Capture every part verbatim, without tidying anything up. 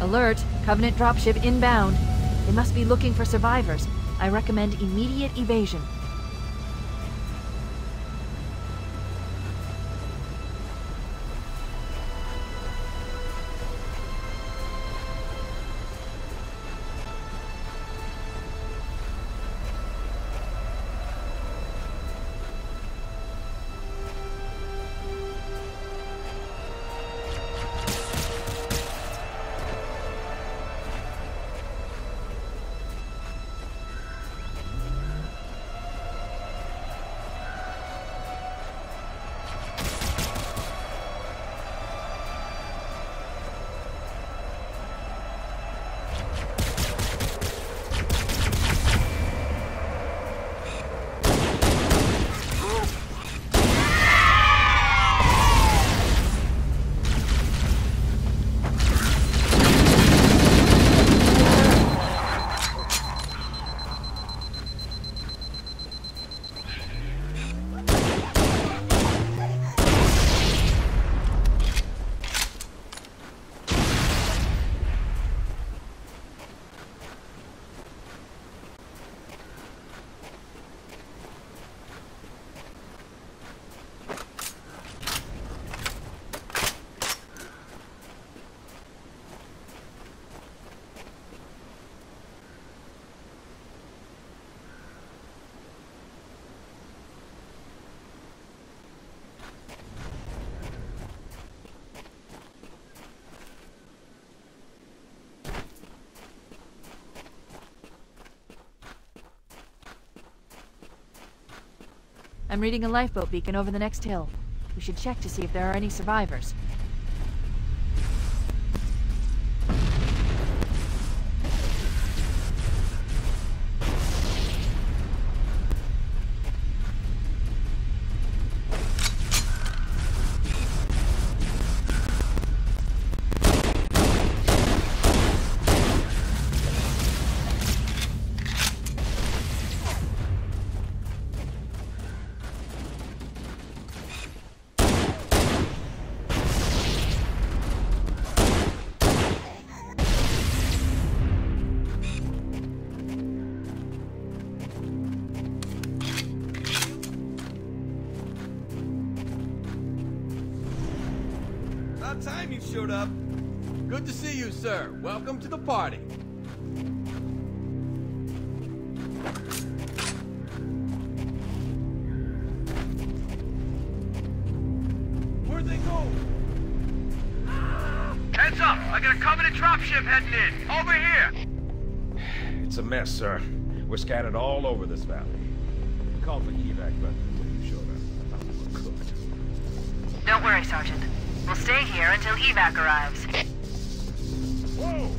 Alert! Covenant dropship inbound. They must be looking for survivors. I recommend immediate evasion. I'm reading a lifeboat beacon over the next hill. We should check to see if there are any survivors. About time you showed up. Good to see you, sir. Welcome to the party. Where'd they go? Heads up! I got a Covenant dropship heading in. Over here! It's a mess, sir. We're scattered all over this valley. We called for evac, but when you showed up, I thought we were cooked. Don't worry, Sergeant. We'll stay here until evac arrives. Whoa!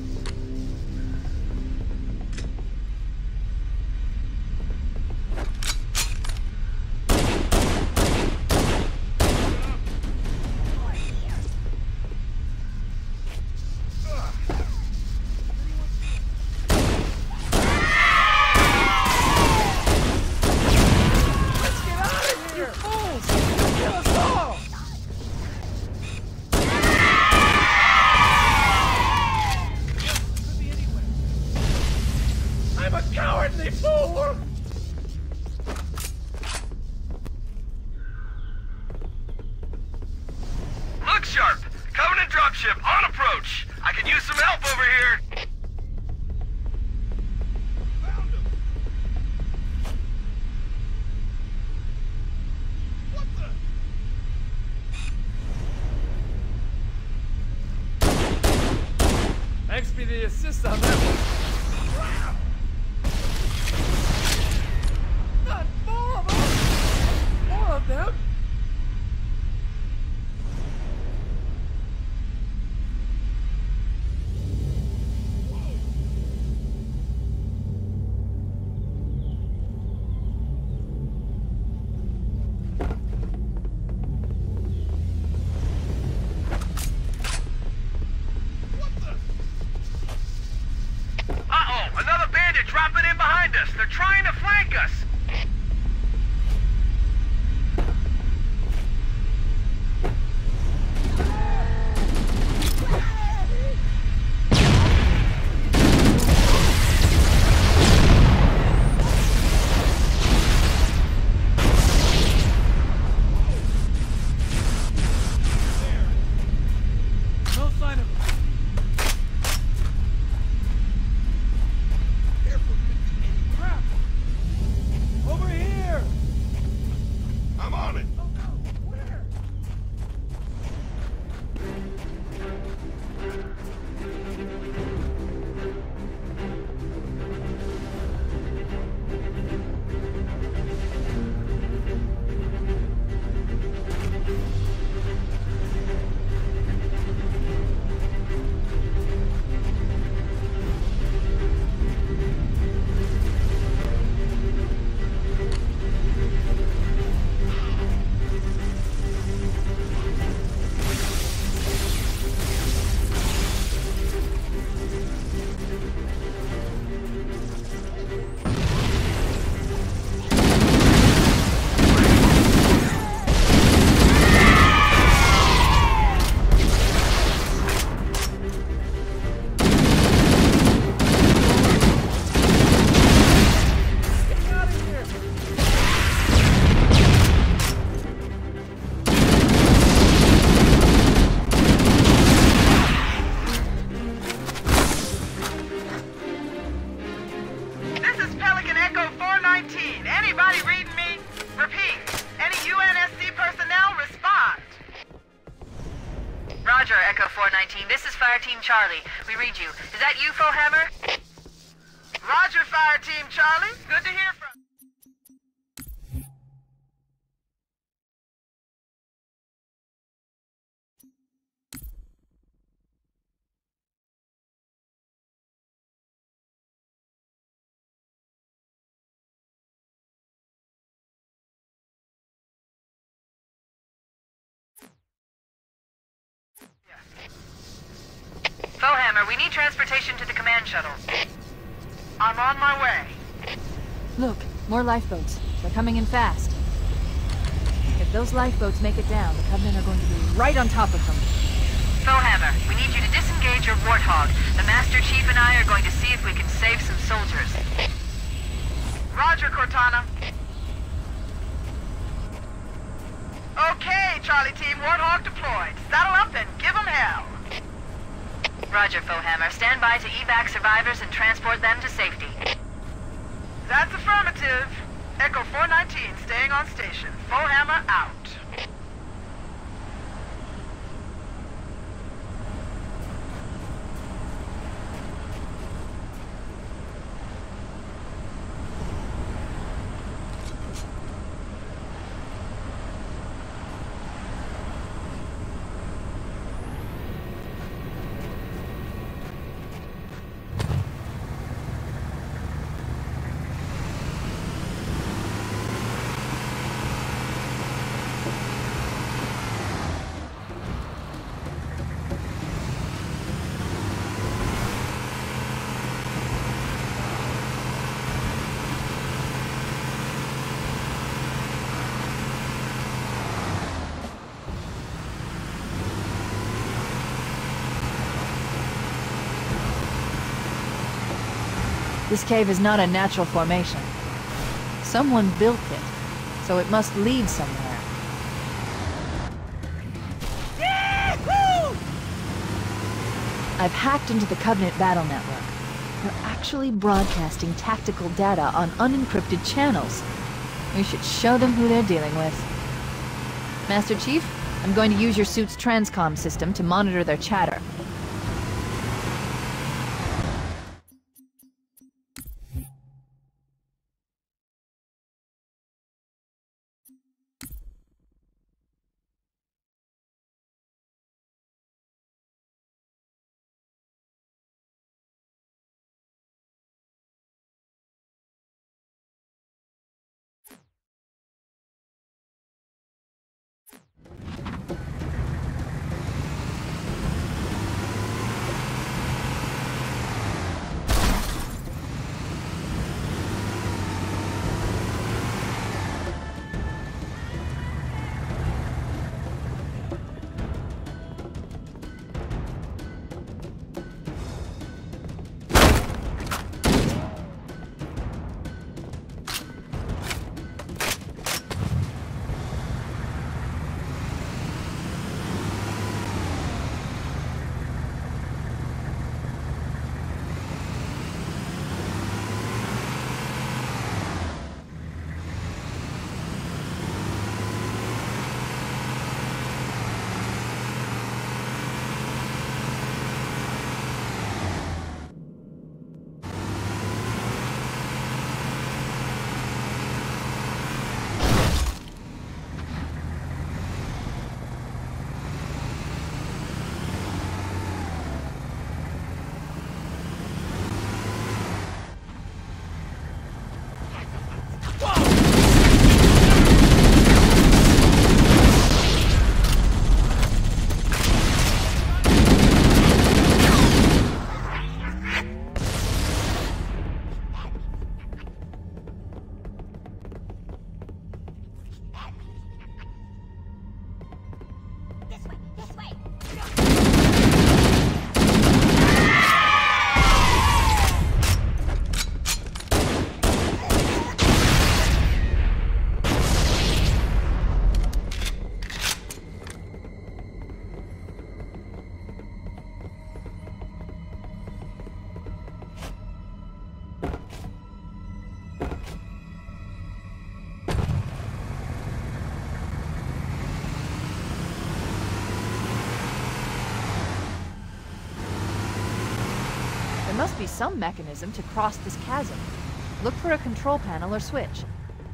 Look sharp! Covenant dropship on approach! I could use some help over here! Found him! What the? Thanks for the assist on that one. Wow. Not four of them! More of them! Another bandit dropping in behind us! They're trying to flank us! Pelican Echo four nineteen. Anybody reading me? Repeat. Any U N S C personnel respond. Roger, Echo four nineteen. This is Fire Team Charlie. We read you. Is that you, Fohammer? Roger, Fire Team Charlie. Good to hear from you. Fohammer, we need transportation to the command shuttle. I'm on my way. Look, more lifeboats. They're coming in fast. If those lifeboats make it down, the Covenant are going to be right on top of them. Fohammer, we need you to disengage your Warthog. The Master Chief and I are going to see if we can save some soldiers. Roger, Cortana. Okay, Charlie Team, Warthog deployed. Saddle up and give them hell. Roger, Fohammer. Stand by to evac survivors and transport them to safety. That's affirmative. Echo four nineteen staying on station. Fohammer out. This cave is not a natural formation. Someone built it, so it must lead somewhere. I've hacked into the Covenant battle network. They're actually broadcasting tactical data on unencrypted channels. We should show them who they're dealing with. Master Chief, I'm going to use your suit's transcom system to monitor their chatter. must be some mechanism to cross this chasm. Look for a control panel or switch.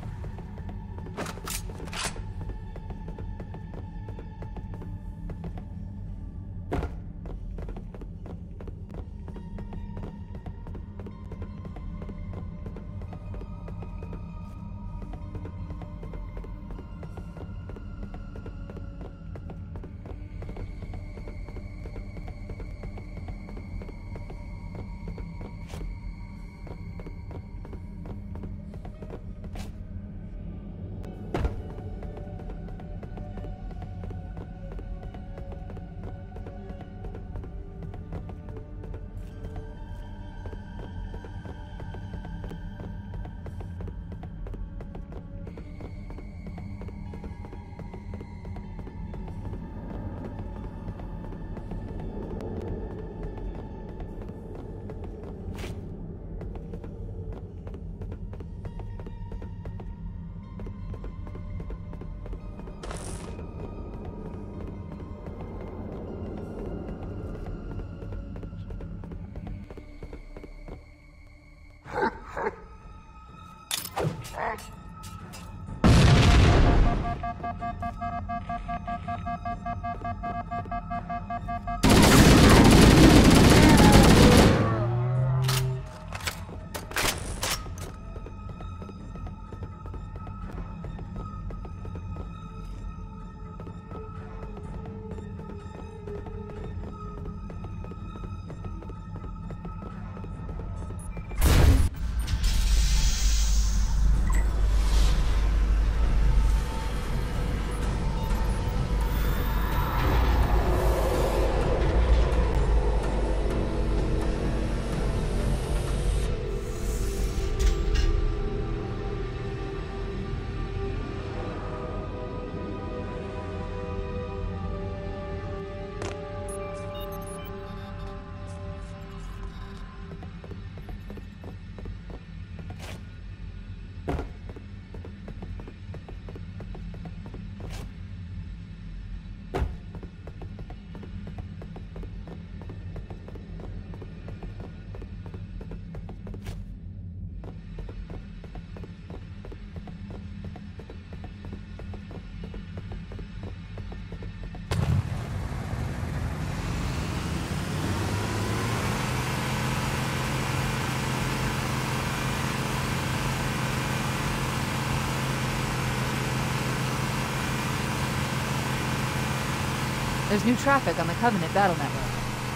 There's new traffic on the Covenant battle network.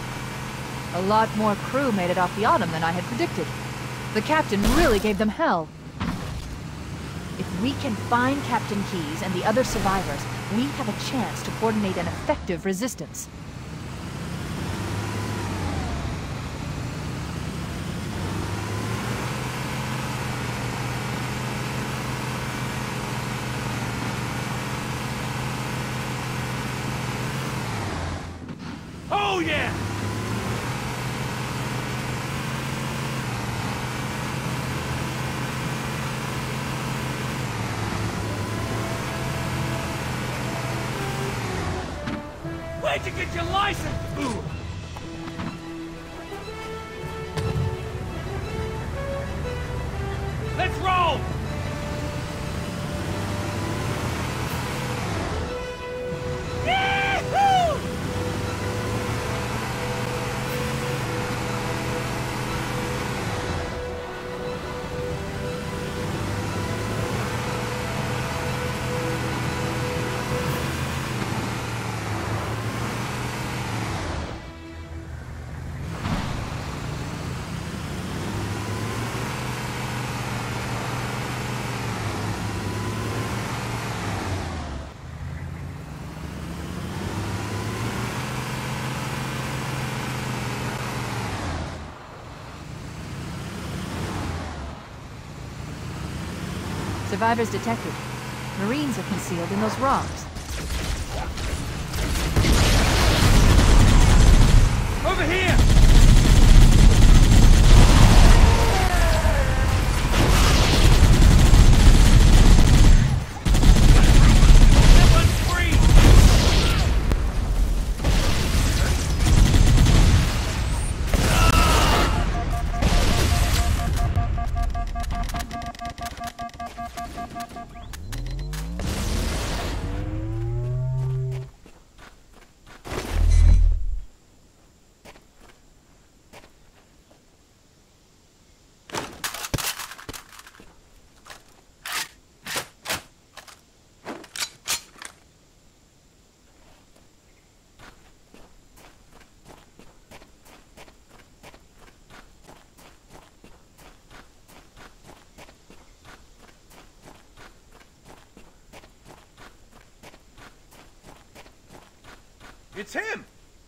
A lot more crew made it off the Autumn than I had predicted. The captain really gave them hell. If we can find Captain Keyes and the other survivors, we have a chance to coordinate an effective resistance. Oh yeah! Where'd you get your license? Ooh. Let's roll! Yahoo! Survivors detected. Marines are concealed in those rocks. Over here! That one's free! It's him!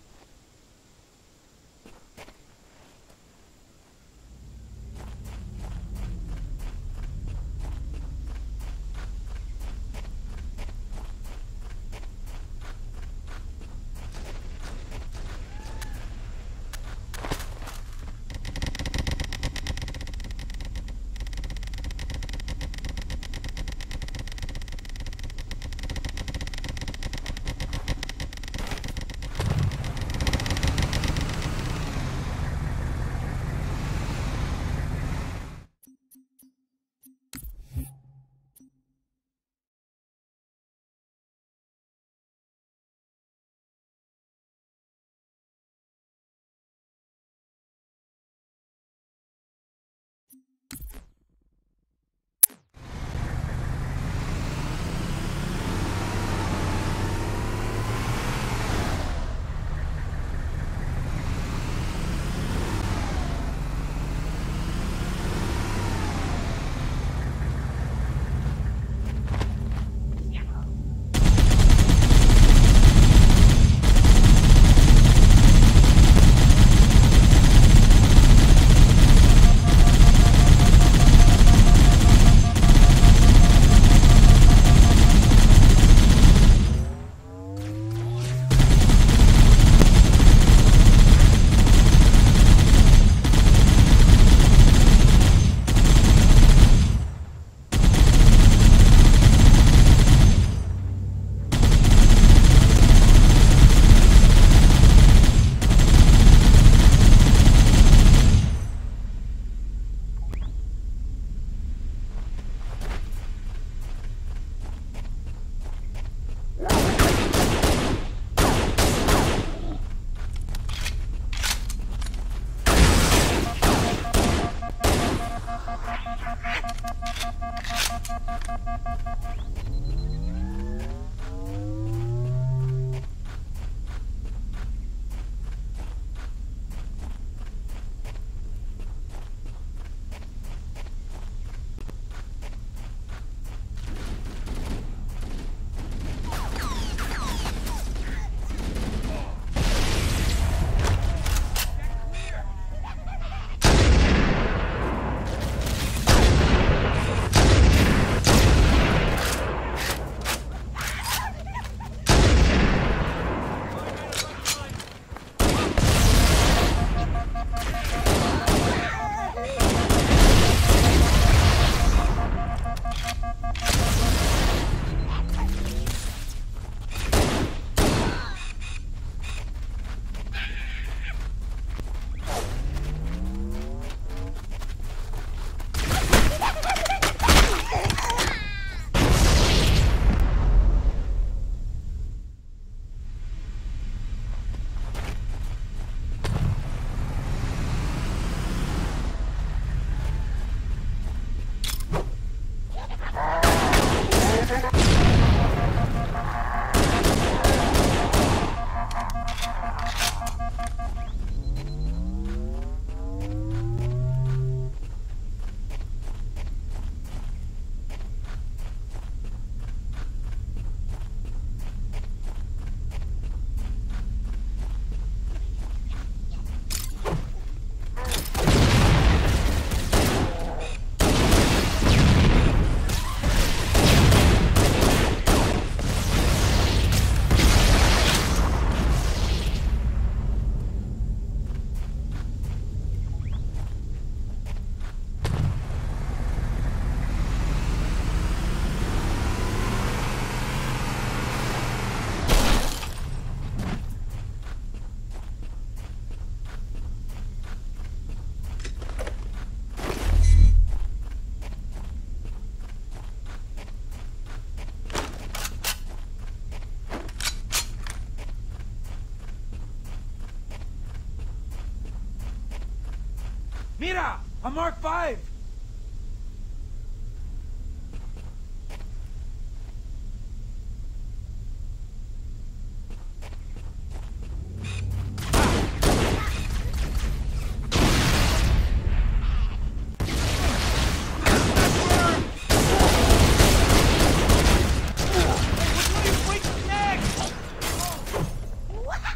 Mira! A Mark five! What?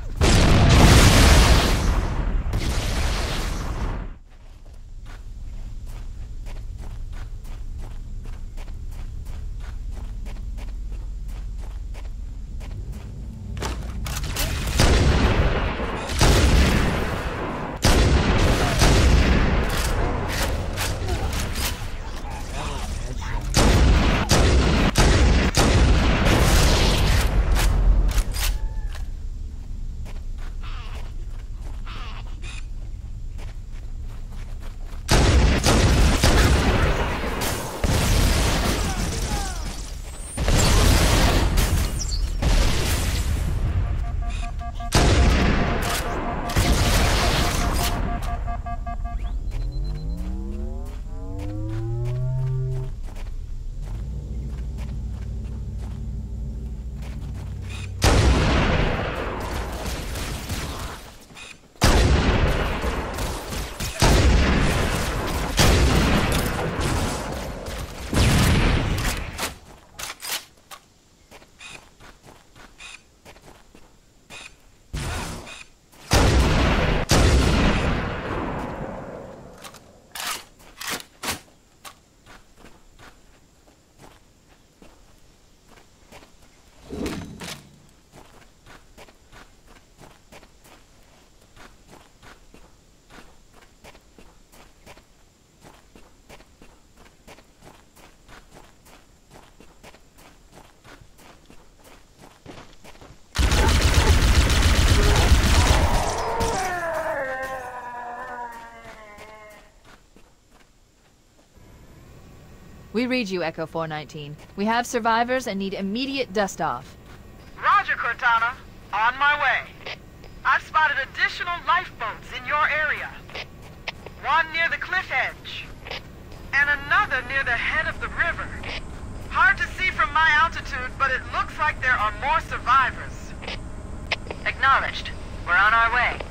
We read you, Echo four nineteen. We have survivors and need immediate dust-off. Roger, Cortana. On my way. I've spotted additional lifeboats in your area. One near the cliff edge, and another near the head of the river. Hard to see from my altitude, but it looks like there are more survivors. Acknowledged. We're on our way.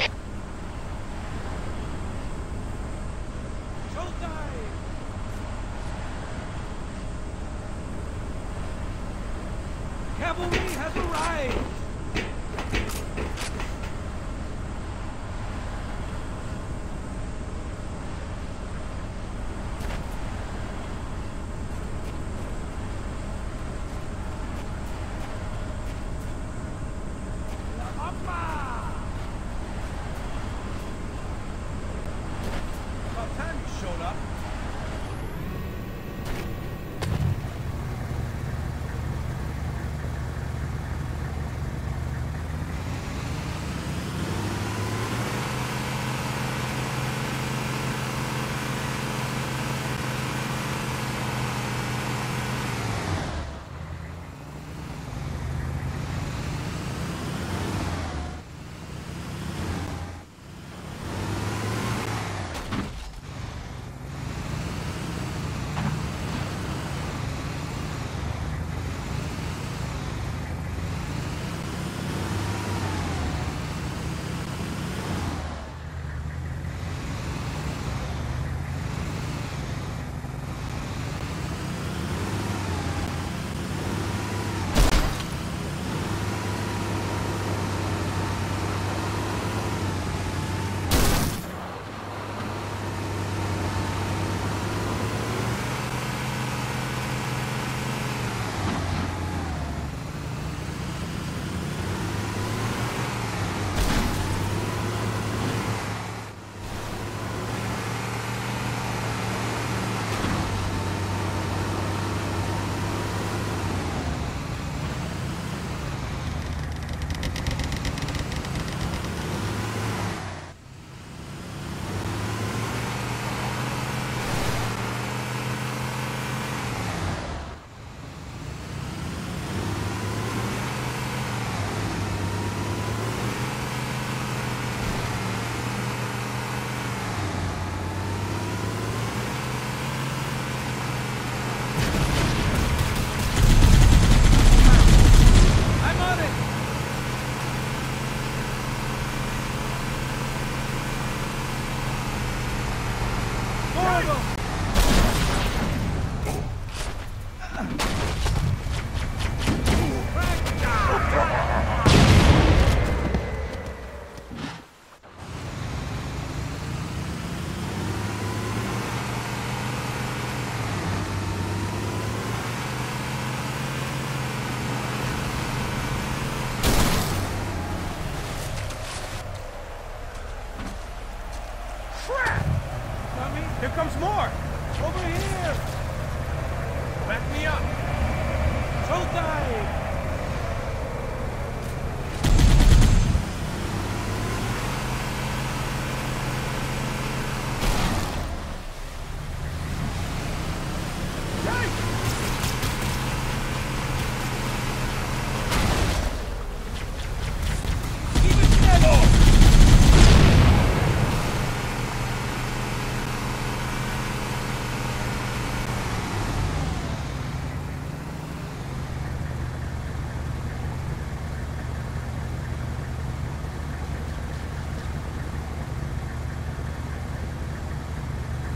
Showtime! Cavalry has arrived! About time you showed up. Here comes more! Over here! Back me up! Showtime!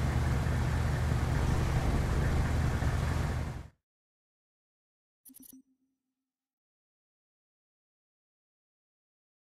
You